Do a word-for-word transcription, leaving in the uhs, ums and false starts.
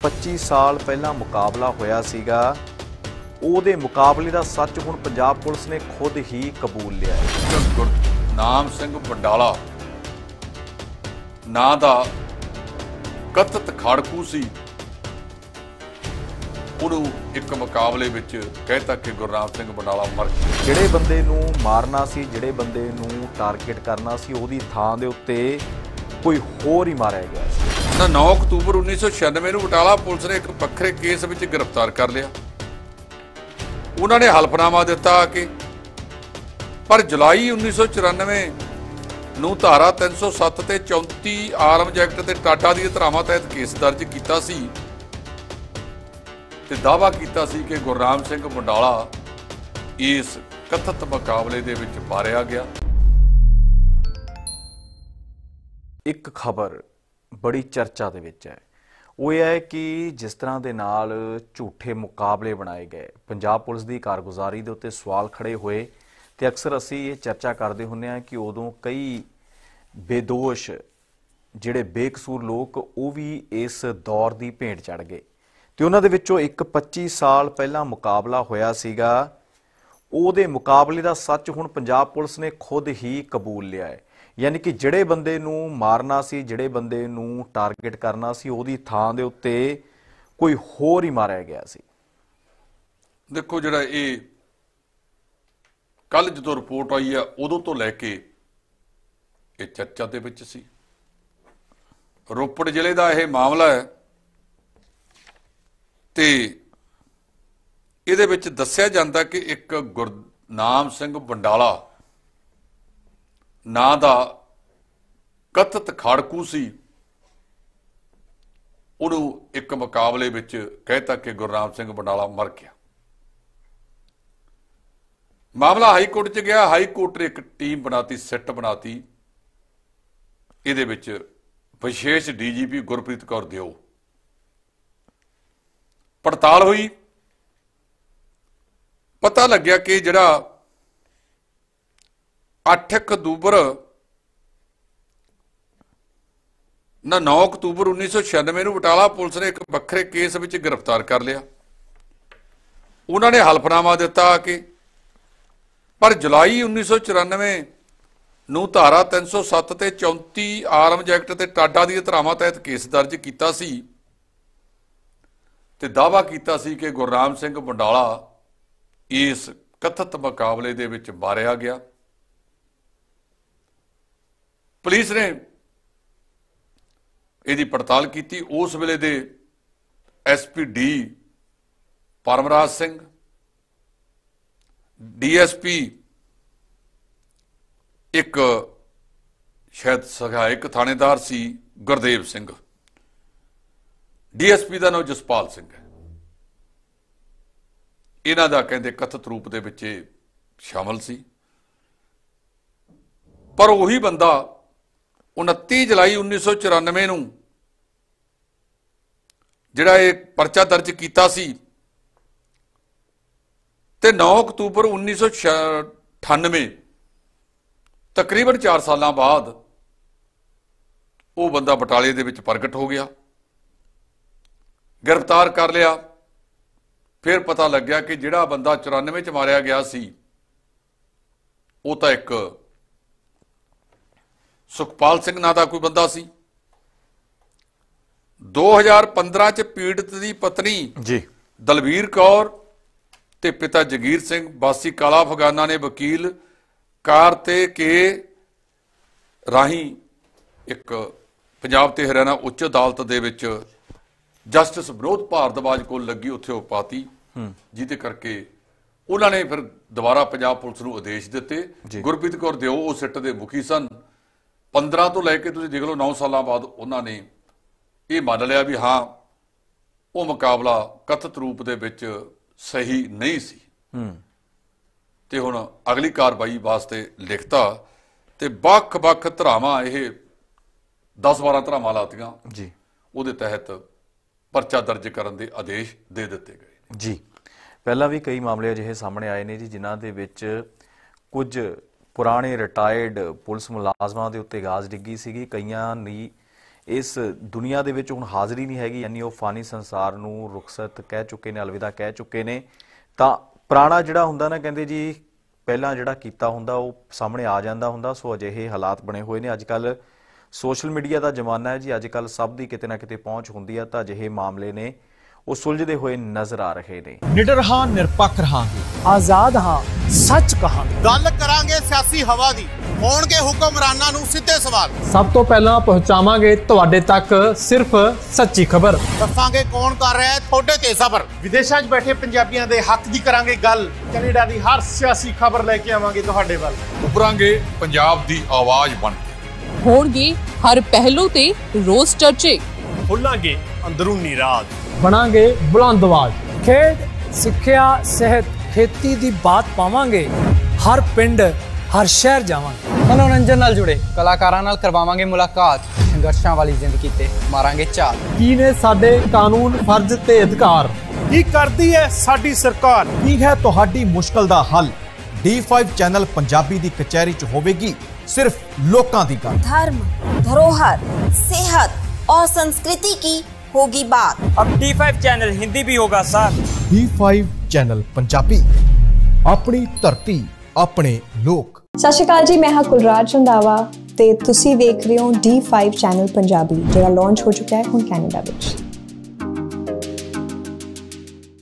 पच्चीस साल पहला मुकाबला होया सीगा, ਉਹਦੇ ਮੁਕਾਬਲੇ ਦਾ ਸੱਚ ਹੁਣ ਪੰਜਾਬ ਪੁਲਿਸ ਨੇ ਖੁਦ ਹੀ ਕਬੂਲ ਲਿਆ ਹੈ। ਗੁਰਨਾਮ ਸਿੰਘ ਬੰਡਾਲਾ ਨਾਂ ਦਾ ਕਥਿਤ ਖਾੜਕੂ ਸੀ, ਉਹਨੂੰ ਇੱਕ ਮੁਕਾਬਲੇ ਵਿੱਚ ਕਹਿਤਾ ਕਿ ਗੁਰਨਾਮ ਸਿੰਘ ਬੰਡਾਲਾ ਮਰ ਗਿਆ। ਜਿਹੜੇ ਬੰਦੇ ਨੂੰ ਮਾਰਨਾ ਸੀ, ਜਿਹੜੇ ਬੰਦੇ ਨੂੰ ਟਾਰਗੇਟ ਕਰਨਾ ਸੀ, ਉਹਦੀ ਥਾਂ ਦੇ ਉੱਤੇ ਕੋਈ ਹੋਰ ਹੀ ਮਾਰਿਆ ਗਿਆ ਸੀ। ਨੌ ਅਕਤੂਬਰ ਉੱਨੀ ਸੌ ਛਿਆਨਵੇਂ ਨੂੰ ਬਟਾਲਾ ਪੁਲਿਸ ਨੇ ਇੱਕ ਵੱਖਰੇ ਕੇਸ ਵਿੱਚ ਗ੍ਰਿਫਤਾਰ ਕਰ ਲਿਆ। ਉਹਨਾਂ ਨੇ ਹਲਫਨਾਮਾ ਦਿੱਤਾ ਕਿ ਪਰ ਜੁਲਾਈ ਉੱਨੀ ਸੌ ਚੁਰਾਨਵੇਂ ਨੂੰ ਧਾਰਾ ਤਿੰਨ ਸੌ ਸੱਤ ਤੇ ਚੌਂਤੀ ਆਰਮਜ਼ ਐਕਟ ਤੇ ਟਾਟਾ ਦੀ ਧਾਰਾਵਾਂ ਤਹਿਤ ਕੇਸ ਦਰਜ ਕੀਤਾ ਸੀ ਤੇ ਦਾਅਵਾ ਕੀਤਾ ਸੀ ਕਿ ਗੁਰਨਾਮ ਸਿੰਘ ਬੰਡਾਲਾ ਇਸ ਕਥਿਤ ਮੁਕਾਬਲੇ ਦੇ ਵਿੱਚ ਮਾਰਿਆ ਗਿਆ। ਇੱਕ ਖਬਰ ਬੜੀ ਚਰਚਾ ਦੇ ਵਿੱਚ ਹੈ, ਉਹ ਇਹ ਹੈ ਕਿ ਜਿਸ ਤਰ੍ਹਾਂ ਦੇ ਨਾਲ ਝੂਠੇ ਮੁਕਾਬਲੇ ਬਣਾਏ ਗਏ, ਪੰਜਾਬ ਪੁਲਿਸ ਦੀ ਕਾਰਗੁਜ਼ਾਰੀ ਦੇ ਉੱਤੇ ਸਵਾਲ ਖੜੇ ਹੋਏ ਤੇ ਅਕਸਰ ਅਸੀਂ ਇਹ ਚਰਚਾ ਕਰਦੇ ਹੁੰਦੇ ਹਾਂ ਕਿ ਉਦੋਂ ਕਈ ਬੇਦੋਸ਼ ਜਿਹੜੇ ਬੇਕਸੂਰ ਲੋਕ ਉਹ ਵੀ ਇਸ ਦੌਰ ਦੀ ਭੇਂਟ ਚੜ੍ਹ ਗਏ ਤੇ ਉਹਨਾਂ ਦੇ ਵਿੱਚੋਂ ਇੱਕ ਪੱਚੀ ਸਾਲ ਪਹਿਲਾਂ ਮੁਕਾਬਲਾ ਹੋਇਆ ਸੀਗਾ, ਉਹਦੇ ਮੁਕਾਬਲੇ ਦਾ ਸੱਚ ਹੁਣ ਪੰਜਾਬ ਪੁਲਿਸ ਨੇ ਖੁਦ ਹੀ ਕਬੂਲ ਲਿਆ ਹੈ। यानी कि जिहड़े बंदे नूं मारना सी, जिहड़े बंदे नूं टारगेट करना सी, उहदी थां दे उत्ते कोई होर ही मारिया गया सी। देखो जिहड़ा ये कल जदों रिपोर्ट आई है उदों तो लैके ये चर्चा दे विच सी। रोपड़ जिले का यह मामला है ते इहदे विच दस्सिया जांदा कि एक गुरनाम सिंह बंडाला ਨਾਂ ਦਾ ਕਥਿਤ ਖਾੜਕੂ ਸੀ, ਉਹਨੂੰ ਇੱਕ ਮੁਕਾਬਲੇ ਵਿੱਚ ਕਹਿਤਾ ਕਿ ਗੁਰਨਾਮ ਸਿੰਘ ਬੰਡਾਲਾ ਮਰ ਗਿਆ। ਮਾਮਲਾ ਹਾਈ ਕੋਰਟ 'ਚ ਗਿਆ। ਹਾਈ ਕੋਰਟ ਨੇ ਇੱਕ ਟੀਮ ਬਣਾਤੀ, ਸਿੱਟ ਬਣਾਤੀ। ਇਹਦੇ ਵਿੱਚ ਵਿਸ਼ੇਸ਼ ਡੀਜੀਪੀ ਗੁਰਪ੍ਰੀਤ ਕੌਰ ਦਿਓ ਪੜਤਾਲ ਹੋਈ। ਪਤਾ ਲੱਗਿਆ ਕਿ ਜਿਹੜਾ ਅੱਠ ਅਕਤੂਬਰ ਨਾ ਨੌ ਅਕਤੂਬਰ ਉੱਨੀ ਸੌ ਛਿਆਨਵੇਂ ਨੂੰ ਬਟਾਲਾ ਪੁਲਿਸ ਨੇ ਇੱਕ ਵੱਖਰੇ ਕੇਸ ਵਿੱਚ ਗ੍ਰਿਫਤਾਰ ਕਰ ਲਿਆ। ਉਹਨਾਂ ਨੇ ਹਲਫਨਾਮਾ ਦਿੱਤਾ ਕਿ ਪਰ ਜੁਲਾਈ ਉੱਨੀ ਸੌ ਚੁਰਾਨਵੇਂ ਨੂੰ ਧਾਰਾ ਤਿੰਨ ਸੌ ਸੱਤ ਤੇ ਚੌਂਤੀ ਆਰਮਜ਼ ਐਕਟ ਤੇ ਟਾਟਾ ਦੀ ਧਾਰਾਵਾਂ ਤਹਿਤ ਕੇਸ ਦਰਜ ਕੀਤਾ ਸੀ ਤੇ ਦਾਅਵਾ ਕੀਤਾ ਸੀ ਕਿ ਗੁਰਨਾਮ ਸਿੰਘ ਬੰਡਾਲਾ ਇਸ ਕਥਿਤ ਮੁਕਾਬਲੇ ਦੇ ਵਿੱਚ ਮਾਰਿਆ ਗਿਆ। पुलिस ने यदि पड़ताल की। उस वेले दे S P D Paramraj Singh, D S P एक शायद सहायक थानेदार सी Gurdev Singh, D S P का नाम जसपाल सिंह है। इन्हां दा कहंदे कथित रूप दे विच शामिल सी। पर उही बंदा उनती जुलाई उन्नीस सौ चौरानवे नूं जिहड़ा ये परचा दर्ज किया सी ते नौ अक्तूबर उन्नीस सौ अठानवे तकरीबन चार साल बाद वो बंदा बटाले दे विच प्रगट हो गया, गिरफ्तार कर लिया। फिर पता लग गया कि जिहड़ा बंदा चौरानवे च मारिया गया सी वो तां एक सुखपाल सिंह नां दा कोई बंदा सी। दो हज़ार पंद्रह च पीड़ित की पत्नी जी दलवीर कौर ते पिता जगीर सिंह वासी काला अफगाना ने वकील कार ते के राही एक पंजाब ते हरियाणा उच्च अदालत दे विच जस्टिस विनोद भारद्वाज को लगी उत्थे पाती, जिहदे करके उन्होंने फिर दोबारा पंजाब पुलिस नूं आदेश दिते। गुरप्रीत कौर दिओ उस सिट दे मुखी सन। पंद्रह तो लैके तुसीं देख लो नौ साल बाद उन्होंने ये मान लिया भी हाँ वो मुकाबला कथित रूप दे विच सही नहीं सी ते हुण अगली कार्रवाई वास्ते लिखता ते बख बख धरावां ये दस बारह धरावां लातियां जी, उहदे तहत परचा दर्ज करन दे आदेश दे दिते गए जी। पहला भी कई मामले अजिहे सामने आए ने जी, जिन्हां दे विच कुछ पुराने रिटायर्ड पुलिस मुलाजमां दे उत्ते गाज डिग्गी सीगी, कईयां दी ਇਸ ਦੁਨੀਆ ਦੇ ਵਿੱਚ ਹੁਣ ਹਾਜ਼ਰੀ ਨਹੀਂ ਹੈਗੀ, ਯਾਨੀ ਉਹ ਫਾਨੀ ਸੰਸਾਰ ਨੂੰ ਰੁਖਸਤ ਕਹਿ ਚੁੱਕੇ ਨੇ, ਅਲਵਿਦਾ ਕਹਿ ਚੁੱਕੇ ਨੇ। ਤਾਂ ਪੁਰਾਣਾ ਜਿਹੜਾ ਹੁੰਦਾ ਨਾ, ਕਹਿੰਦੇ ਜੀ ਪਹਿਲਾਂ ਜਿਹੜਾ ਕੀਤਾ ਹੁੰਦਾ ਉਹ ਸਾਹਮਣੇ ਆ ਜਾਂਦਾ ਹੁੰਦਾ। ਸੋ ਅਜਿਹੇ ਹਾਲਾਤ ਬਣੇ ਹੋਏ ਨੇ। ਅੱਜ ਕੱਲ੍ਹ ਸੋਸ਼ਲ ਮੀਡੀਆ ਦਾ ਜ਼ਮਾਨਾ ਹੈ ਜੀ, ਅੱਜ ਕੱਲ੍ਹ ਸਭ ਦੀ ਕਿਤੇ ਨਾ ਕਿਤੇ ਪਹੁੰਚ ਹੁੰਦੀ ਆ। ਤਾਂ ਅਜਿਹੇ ਮਾਮਲੇ ਨੇ ਉਹ ਸੁਲਝਦੇ ਹੋਏ ਨਜ਼ਰ ਆ ਰਹੇ ਨੇ। ਨਿਡਰ ਹਾਂ, ਨਿਰਪੱਖ ਰਹਾਂਗੇ, ਆਜ਼ਾਦ ਹਾਂ, ਸੱਚ ਕਹਾਂਗੇ। ਗੱਲ ਕਰਾਂਗੇ ਸਿਆਸੀ ਹਵਾ ਦੀ, ਹੋਣਗੇ ਹੁਕਮਰਾਨਾਂ ਨੂੰ ਸਿੱਧੇ ਸਵਾਲ। ਸਭ ਤੋਂ ਪਹਿਲਾਂ ਪਹੁੰਚਾਵਾਂਗੇ ਤੁਹਾਡੇ ਤੱਕ ਸਿਰਫ ਸੱਚੀ ਖਬਰ। ਦੱਸਾਂਗੇ ਕੌਣ ਕਰ ਰਿਹਾ ਹੈ ਤੁਹਾਡੇ ਤੇ ਜ਼ਬਰ। ਵਿਦੇਸ਼ਾਂ 'ਚ ਬੈਠੇ ਪੰਜਾਬੀਆਂ ਦੇ ਹੱਕ ਦੀ ਕਰਾਂਗੇ ਗੱਲ। ਕੈਨੇਡਾ ਦੀ ਹਰ ਸਿਆਸੀ ਖਬਰ ਲੈ ਕੇ ਆਵਾਂਗੇ ਤੁਹਾਡੇ ਵੱਲ। ਉਭਰਾਂਗੇ ਪੰਜਾਬ ਦੀ ਆਵਾਜ਼ ਬਣ ਕੇ। ਹੋਣਗੇ ਹਰ ਪਹਿਲੂ ਤੇ ਰੋਜ਼ ਚਰਚੇ। ਖੋਲਾਂਗੇ ਅੰਦਰੂਨੀ ਰਾਜ। ਬਣਾਂਗੇ ਬੁਲੰਦ ਆਵਾਜ਼। ਖੇਡ, ਸਿੱਖਿਆ, ਸਿਹਤ, ਖੇਤੀ ਦੀ ਬਾਤ ਪਾਵਾਂਗੇ। ਹਰ ਪਿੰਡ, ਹਰ ਸ਼ਹਿਰ ਜਾਵਾਂਗੇ। ਮਨੋਰੰਜਨ ਨਾਲ ਜੁੜੇ ਕਲਾਕਾਰਾਂ ਨਾਲ ਕਰਵਾਵਾਂਗੇ ਮੁਲਾਕਾਤ। ਸੰਘਰਸ਼ਾਂ ਵਾਲੀ ਜ਼ਿੰਦਗੀ ਤੇ ਮਾਰਾਂਗੇ ਝਾਤ। ਕੀ ਨੇ ਸਾਡੇ ਕਾਨੂੰਨ, ਫਰਜ਼ ਤੇ ਅਧਿਕਾਰ? ਕੀ ਕਰਦੀ ਹੈ ਸਾਡੀ ਸਰਕਾਰ? ਕੀ ਹੈ ਤੁਹਾਡੀ ਮੁਸ਼ਕਲ ਦਾ ਹੱਲ? ਡੀ ਫਾਈਵ ਚੈਨਲ ਪੰਜਾਬੀ ਦੀ ਕਚਹਿਰੀ 'ਚ ਹੋਵੇਗੀ सिर्फ लोकां दी गल। धर्म, धरोहर, सेहत और संस्कृति की होगी बात। अब डी फाइव चैनल हिंदी भी होगा sir. D five channel Punjabi, अपनी धरती, अपने लोक। सत श्री अकाल जी, मैं हाँ कुलराज रंधावा ते तुसी देख रहे हो डी फाइव चैनल पंजाबी, जिहड़ा लॉन्च हो चुका है हुण कैनेडा विच।